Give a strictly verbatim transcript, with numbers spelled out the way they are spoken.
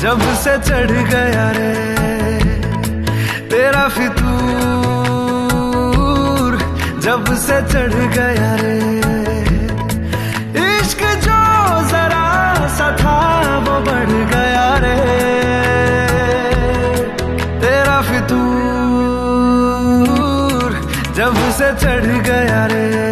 जब से चढ़ गया रे तेरा फितूर, जब से चढ़ गया रे इश्क जो जरा सा था वो बढ़ गया रे तेरा फितूर, जब से चढ़ गया रे।